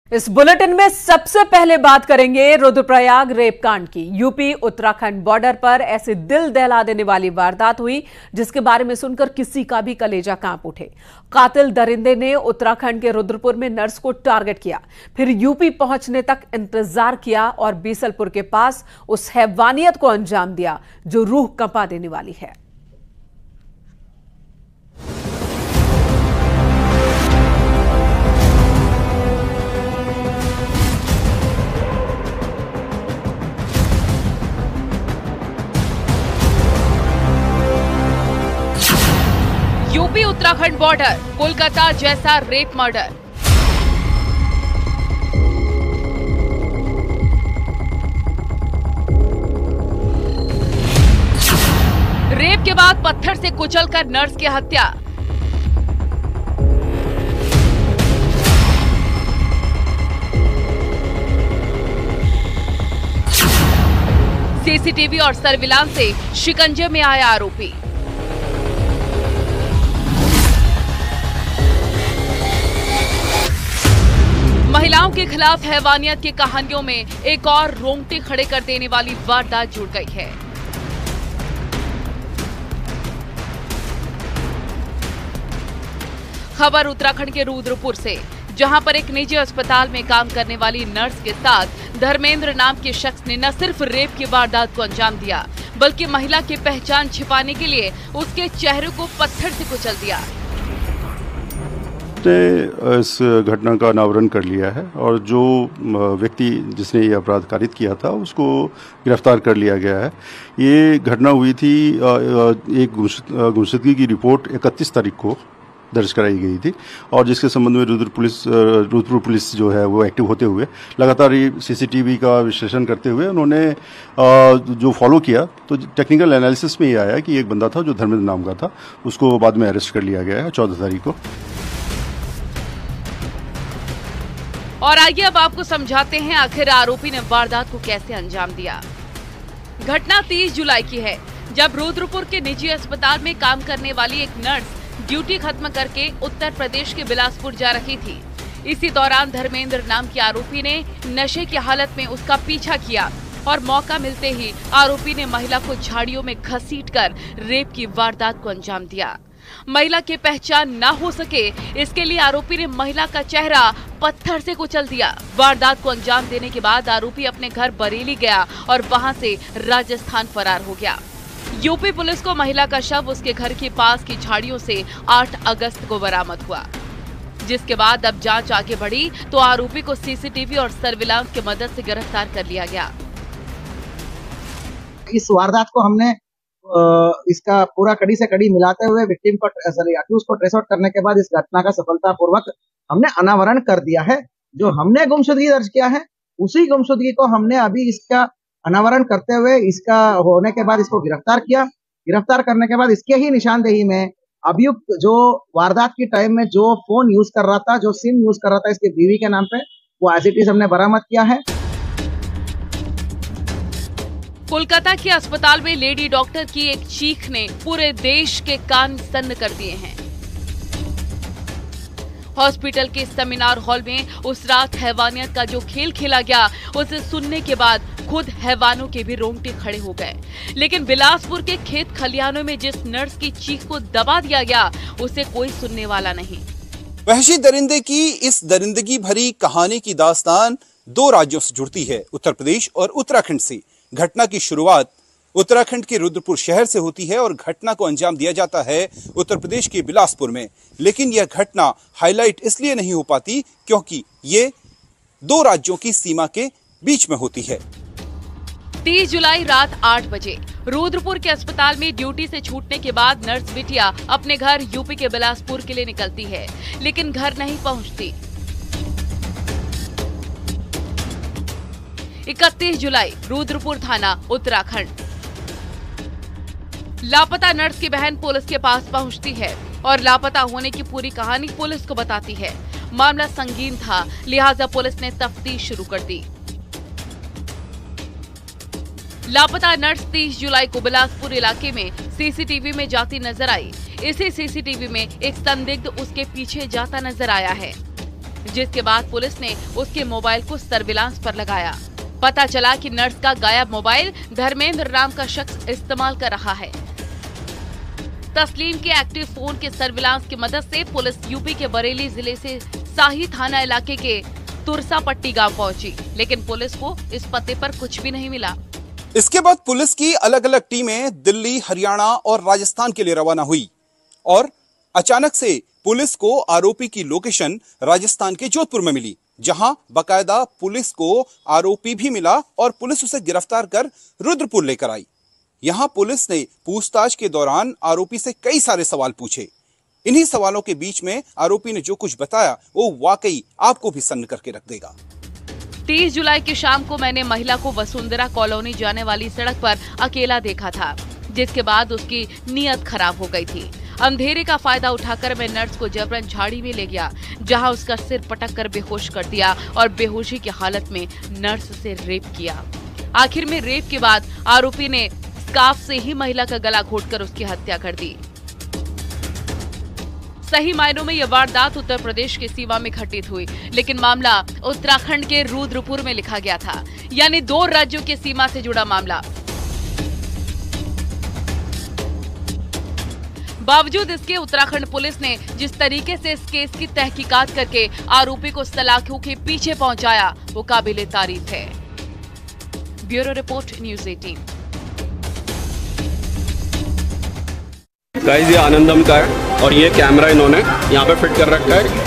इस बुलेटिन में सबसे पहले बात करेंगे रुद्रप्रयाग रेप कांड की। यूपी उत्तराखंड बॉर्डर पर ऐसी दिल दहला देने वाली वारदात हुई जिसके बारे में सुनकर किसी का भी कलेजा कांप उठे। कातिल दरिंदे ने उत्तराखंड के रुद्रपुर में नर्स को टारगेट किया, फिर यूपी पहुंचने तक इंतजार किया और बीसलपुर के पास उस हैवानियत को अंजाम दिया जो रूह कंपा देने वाली है। यूपी उत्तराखंड बॉर्डर, कोलकाता जैसा रेप मर्डर। रेप के बाद पत्थर से कुचलकर नर्स की हत्या। सीसीटीवी और सर्विलांस से शिकंजे में आया आरोपी। महिलाओं के खिलाफ हैवानियत की कहानियों में एक और रोंगटे खड़े कर देने वाली वारदात जुड़ गई है। खबर उत्तराखंड के रुद्रपुर से, जहां पर एक निजी अस्पताल में काम करने वाली नर्स के साथ धर्मेंद्र नाम के शख्स ने न सिर्फ रेप की वारदात को अंजाम दिया, बल्कि महिला की पहचान छिपाने के लिए उसके चेहरे को पत्थर से कुचल दिया। ने इस घटना का अनावरण कर लिया है और जो व्यक्ति जिसने ये अपराध कारित किया था उसको गिरफ्तार कर लिया गया है। ये घटना हुई थी, एक गुमशुदगी की रिपोर्ट 31 तारीख को दर्ज कराई गई थी और जिसके संबंध में रुद्रपुर पुलिस जो है वो एक्टिव होते हुए लगातार सीसीटीवी का विश्लेषण करते हुए उन्होंने जो फॉलो किया तो टेक्निकल एनालिसिस में ये आया कि एक बंदा था जो धर्मेंद्र नाम का था, उसको बाद में अरेस्ट कर लिया गया है 14 तारीख को। और आइए अब आपको समझाते हैं आखिर आरोपी ने वारदात को कैसे अंजाम दिया। घटना 30 जुलाई की है, जब रुद्रपुर के निजी अस्पताल में काम करने वाली एक नर्स ड्यूटी खत्म करके उत्तर प्रदेश के बिलासपुर जा रही थी। इसी दौरान धर्मेंद्र नाम के आरोपी ने नशे की हालत में उसका पीछा किया और मौका मिलते ही आरोपी ने महिला को झाड़ियों में घसीटकर रेप की वारदात को अंजाम दिया। महिला की पहचान न हो सके इसके लिए आरोपी ने महिला का चेहरा पत्थर से कुचल दिया। वारदात को अंजाम देने के बाद आरोपी अपने घर बरेली गया और वहां से राजस्थान फरार हो गया। यूपी पुलिस को महिला का शव उसके घर के पास की झाड़ियों से 8 अगस्त को बरामद हुआ, जिसके बाद अब जांच आगे बढ़ी तो आरोपी को सीसीटीवी और सर्विलांस की मदद से गिरफ्तार कर लिया गया। इस वारदात को हमने इसका पूरा कड़ी से कड़ी मिलाते हुए विक्टिम को अक्यूज को ट्रेस आउट करने के बाद इस घटना का सफलतापूर्वक हमने अनावरण कर दिया है। जो हमने गुमशुदगी दर्ज किया है उसी गुमशुदगी को हमने अभी इसका अनावरण करते हुए इसका होने के बाद इसको गिरफ्तार किया। गिरफ्तार करने के बाद इसके ही निशानदेही में अभियुक्त जो वारदात की टाइम में जो फोन यूज कर रहा था, जो सिम यूज कर रहा था इसकी बीवी के नाम पे, वो एज इट इज हमने बरामद किया है। कोलकाता के अस्पताल में लेडी डॉक्टर की एक चीख ने पूरे देश के कान सन्न कर दिए हैं। हॉस्पिटल के सेमिनार हॉल में उस रात हैवानियत का जो खेल खेला गया उसे सुनने के बाद खुद हैवानों के भी रोंगटे खड़े हो गए। लेकिन बिलासपुर के खेत खलिहानों में जिस नर्स की चीख को दबा दिया गया उसे कोई सुनने वाला नहीं। वहशी दरिंदे की इस दरिंदगी भरी कहानी की दास्तान 2 राज्यों से जुड़ती है, उत्तर प्रदेश और उत्तराखंड से। घटना की शुरुआत उत्तराखंड के रुद्रपुर शहर से होती है और घटना को अंजाम दिया जाता है उत्तर प्रदेश के बिलासपुर में। लेकिन यह घटना हाईलाइट इसलिए नहीं हो पाती क्योंकि ये 2 राज्यों की सीमा के बीच में होती है। 30 जुलाई रात 8 बजे रुद्रपुर के अस्पताल में ड्यूटी से छूटने के बाद नर्स बिटिया अपने घर यूपी के बिलासपुर के लिए निकलती है, लेकिन घर नहीं पहुंचती। 31 जुलाई रुद्रपुर थाना उत्तराखंड। लापता नर्स की बहन पुलिस के पास पहुंचती है और लापता होने की पूरी कहानी पुलिस को बताती है। मामला संगीन था, लिहाजा पुलिस ने तफ्तीश शुरू कर दी। लापता नर्स 30 जुलाई को बिलासपुर इलाके में सीसीटीवी में जाती नजर आई। इसी सीसीटीवी में एक संदिग्ध उसके पीछे जाता नजर आया है। जिसके बाद पुलिस ने उसके मोबाइल को सर्विलांस पर लगाया। पता चला कि नर्स का गायब मोबाइल धर्मेंद्र नाम का शख्स इस्तेमाल कर रहा है। तस्लीम के एक्टिव फोन के सर्विलांस की मदद से पुलिस यूपी के बरेली जिले से शाही थाना इलाके के तुरसा पट्टी गांव पहुंची, लेकिन पुलिस को इस पते पर कुछ भी नहीं मिला। इसके बाद पुलिस की अलग अलग टीमें दिल्ली, हरियाणा और राजस्थान के लिए रवाना हुई और अचानक से पुलिस को आरोपी की लोकेशन राजस्थान के जोधपुर में मिली, जहां बकायदा पुलिस को आरोपी भी मिला और पुलिस उसे गिरफ्तार कर रुद्रपुर लेकर आई। यहां पुलिस ने पूछताछ के दौरान आरोपी से कई सारे सवाल पूछे। इन्हीं सवालों के बीच में आरोपी ने जो कुछ बताया वो वाकई आपको भी सन्न करके रख देगा। 30 जुलाई की शाम को मैंने महिला को वसुंधरा कॉलोनी जाने वाली सड़क पर अकेला देखा था, जिसके बाद उसकी नीयत खराब हो गई थी। अंधेरे का फायदा उठाकर मैं नर्स को जबरन झाड़ी में ले गया, जहां उसका सिर पटक कर बेहोश कर दिया और बेहोशी की हालत में नर्स से रेप किया। आखिर में रेप के बाद आरोपी ने स्कार्फ से ही महिला का गला घोंटकर उसकी हत्या कर दी। सही मायनों में यह वारदात उत्तर प्रदेश की सीमा में घटित हुई, लेकिन मामला उत्तराखंड के रुद्रपुर में लिखा गया था, यानी 2 राज्यों की सीमा से जुड़ा मामला। बावजूद इसके उत्तराखंड पुलिस ने जिस तरीके से इस केस की तहकीकात करके आरोपी को सलाखों के पीछे पहुंचाया, वो काबिले तारीफ है। Bureau report, news 18। गाइस, ये आनंदम का है और ये कैमरा इन्होंने यहाँ पे फिट कर रखा है।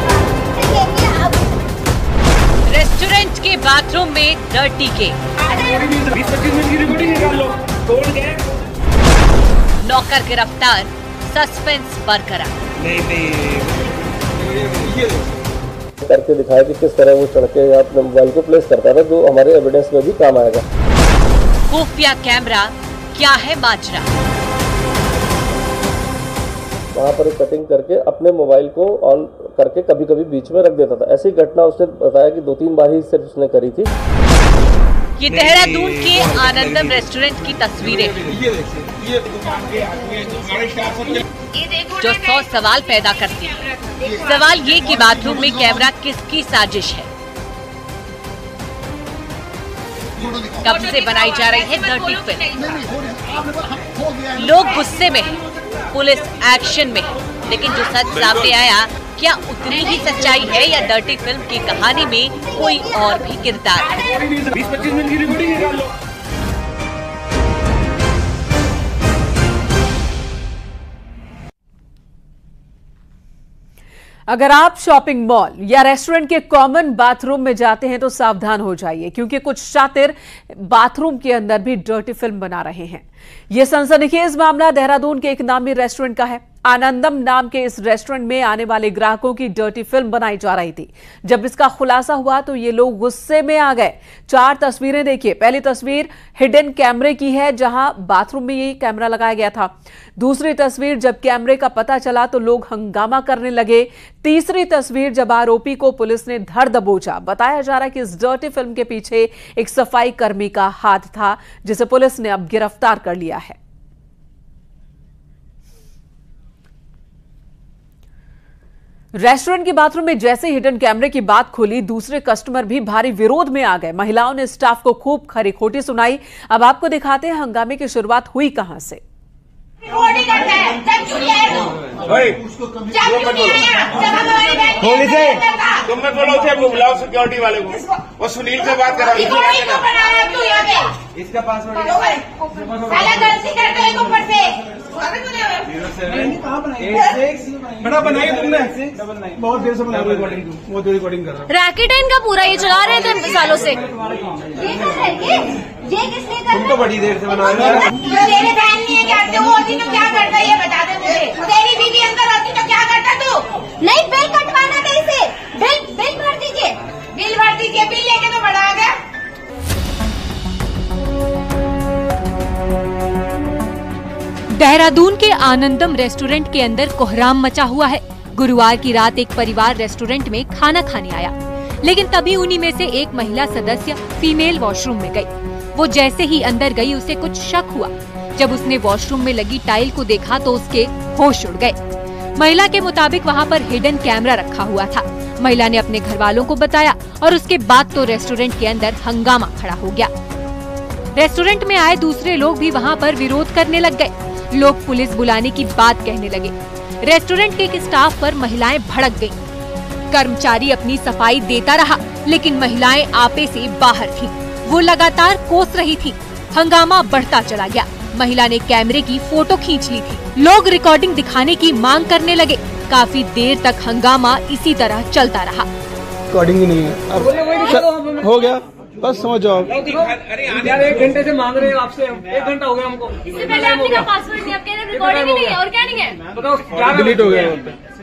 रेस्टोरेंट के बाथरूम में डर्टी के 20-25 मिनट की रिकॉर्डिंग निकाल लो। तोड़ गए। नौकर गिरफ्तार, सस्पेंस बरकरार। करके दिखाया कि किस तरह वो चढ़ के अपने मोबाइल को प्लेस करता था, जो हमारे एविडेंस में भी काम आएगा। खुफिया कैमरा, क्या है माजरा? वहाँ पर कटिंग करके अपने मोबाइल को ऑन करके कभी कभी बीच में रख देता था। ऐसी घटना उसने बताया कि 2-3 बार ही सिर्फ उसने करी थी। ये देहरादून के आनंदम रेस्टोरेंट की तस्वीरें जो 100 सवाल पैदा करती है। सवाल ये कि बाथरूम में कैमरा किसकी साजिश है? कब से बनाई जा रही है डर्टी फिल्म? लोग गुस्से में हैं, पुलिस एक्शन में है, लेकिन जो सच सामने आया, क्या उतनी ही सच्चाई है या डर्टी फिल्म की कहानी में कोई और भी किरदार है? 20-25 मिनट की रिकॉर्डिंग निकाल लो। अगर आप शॉपिंग मॉल या रेस्टोरेंट के कॉमन बाथरूम में जाते हैं तो सावधान हो जाइए, क्योंकि कुछ शातिर बाथरूम के अंदर भी डर्टी फिल्म बना रहे हैं। यह सनसनीखेज मामला देहरादून के एक नामी रेस्टोरेंट का है। आनंदम नाम के इस रेस्टोरेंट में आने वाले ग्राहकों की डर्टी फिल्म बनाई जा रही थी। जब इसका खुलासा हुआ तो ये लोग गुस्से में आ गए। 4 तस्वीरें देखिए। पहली तस्वीर हिडन कैमरे की है, जहां बाथरूम में ये कैमरा लगाया गया था। दूसरी तस्वीर जब कैमरे का पता चला तो लोग हंगामा करने लगे। तीसरी तस्वीर जब आरोपी को पुलिस ने धर दबोचा। बताया जा रहा है कि इस डर्टी फिल्म के पीछे एक सफाई कर्मी का हाथ था, जिसे पुलिस ने अब गिरफ्तार कर लिया है। रेस्टोरेंट के बाथरूम में जैसे हिडन कैमरे की बात खुली, दूसरे कस्टमर भी भारी विरोध में आ गए। महिलाओं ने स्टाफ को खूब खरी खोटी सुनाई। अब आपको दिखाते हैं हंगामे की शुरुआत हुई कहां से। तुमने बोला उसे बुलाओ सिक्योरिटी वाले को, वो सुनील से बात करा। इसका पासवर्ड बड़ा बनाई तुमने, बहुत देर से बना रिकॉर्डिंग कर रहा हूँ। रैकेटाइन का पूरा ये चला रहे थे सालों से। ये किसने कर? तुम तो बड़ी देर से बना रहे हो। तेरे बहन नहीं है क्या? वो होती तो क्या करता ये बता दे मुझे। तेरी बीवी अंदर होती तो क्या करता तू? नहीं, बिल कटवाना था इसे। बिल भर दीजिए, बिल भर दीजिए। बिल लेके तो बड़ा आ गया। देहरादून के आनंदम रेस्टोरेंट के अंदर कोहराम मचा हुआ है। गुरुवार की रात एक परिवार रेस्टोरेंट में खाना खाने आया, लेकिन तभी उन्हीं में से एक महिला सदस्य फीमेल वॉशरूम में गई। वो जैसे ही अंदर गई उसे कुछ शक हुआ। जब उसने वॉशरूम में लगी टाइल को देखा तो उसके होश उड़ गए। महिला के मुताबिक वहाँ पर हिडन कैमरा रखा हुआ था। महिला ने अपने घर वालों को बताया और उसके बाद तो रेस्टोरेंट के अंदर हंगामा खड़ा हो गया। रेस्टोरेंट में आए दूसरे लोग भी वहाँ पर विरोध करने लग गए। लोग पुलिस बुलाने की बात कहने लगे। रेस्टोरेंट के एक स्टाफ पर महिलाएं भड़क गईं। कर्मचारी अपनी सफाई देता रहा, लेकिन महिलाएं आपे से बाहर थीं। वो लगातार कोस रही थी। हंगामा बढ़ता चला गया। महिला ने कैमरे की फोटो खींच ली थी। लोग रिकॉर्डिंग दिखाने की मांग करने लगे। काफी देर तक हंगामा इसी तरह चलता रहा। रिकॉर्डिंग ही नहीं है, अब हो गया, बस समझ जाओ। यार 1 घंटे से मांग रहे हैं आपसे, 1 घंटा हो गया हमको। इससे पहले आपने कहा पासवर्ड नहीं, आप कह रहे हैं रिकॉर्डिंग ही नहीं है, और क्या नहीं है? बताओ क्या डिलीट हो गया?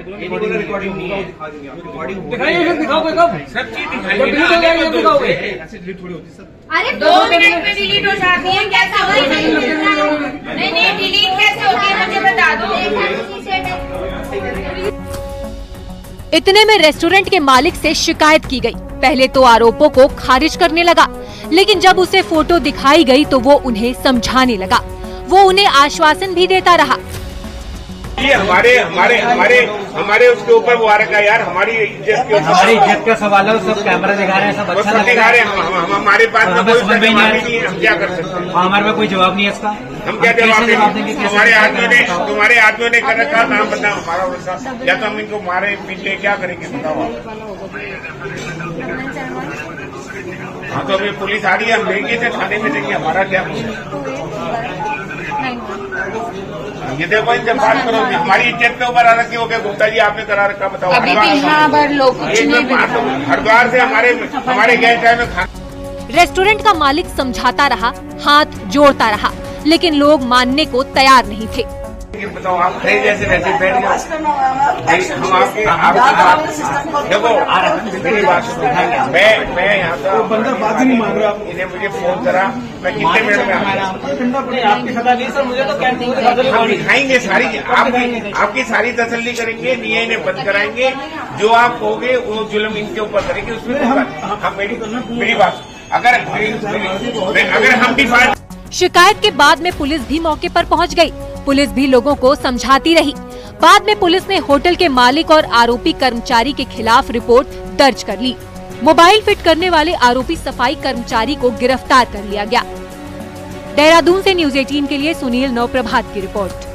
दिखाइए, दिखाओगे कब? सब चीज दिखाइए, डिलीट हो गया, दिखाओगे? ऐसे डिलीट थोड़ी होती सर। अरे 2 मिनट में डिलीट हो जाती है, कैसे होगी? नहीं डिलीट कैसे होती है, मुझे बता दो। इतने में रेस्टोरेंट के मालिक से शिकायत की गई। पहले तो आरोपों को खारिज करने लगा, लेकिन जब उसे फोटो दिखाई गई तो वो उन्हें समझाने लगा। वो उन्हें आश्वासन भी देता रहा। ये हमारे उसके ऊपर वो आ रखा है यार, हमारी इज्जत का सवाल है। सब कैमरा दिखा रहे हैं, सब अच्छा दिखा रहे हैं। हमारे पास में कोई जवाब नहीं है, हम क्या कर सकते हैं? हमारे पास कोई जवाब नहीं है इसका, हम क्या जवाब देंगे? तुम्हारे आदमियों ने कर रखा, नाम बताओ हमारा वैसा, या तो हम इनको मारे पीछे क्या करेंगे बताओ? हाँ तो अभी पुलिस आ रही है, हम देंगे तो थाने में देंगे, हमारा क्या? ये देखो, इनसे बात करो, हमारी इज्जत के ऊपर आ रखी हो गया। गुप्ता जी आपने करा रखा, बताओ? हरिद्वार से हमारे गेस्ट आए में। रेस्टोरेंट का मालिक समझाता रहा, हाथ जोड़ता रहा, लेकिन लोग मानने को तैयार नहीं थे। बताओ, आप खड़े जैसे वैसे बैठ गए। देखो मेरी बात सुनो, मैं यहाँ का बंदा बात ही नहीं मान रहा। इन्हें मुझे फोन करा, मैं कितने मिनट में आपकी सदा नहीं सर, मुझे तो हम दिखाएंगे सारी, आपकी सारी तसल्ली करेंगे, नियम इन्हें बंद कराएंगे। जो आप कहोगे वो जुल्म इनके ऊपर करेंगे, उसमें हम मेरी बात अगर हम भी। शिकायत के बाद में पुलिस भी मौके पर पहुंच गई। पुलिस भी लोगों को समझाती रही। बाद में पुलिस ने होटल के मालिक और आरोपी कर्मचारी के खिलाफ रिपोर्ट दर्ज कर ली। मोबाइल फिट करने वाले आरोपी सफाई कर्मचारी को गिरफ्तार कर लिया गया। देहरादून से न्यूज़ 18 के लिए सुनील नवप्रभात की रिपोर्ट।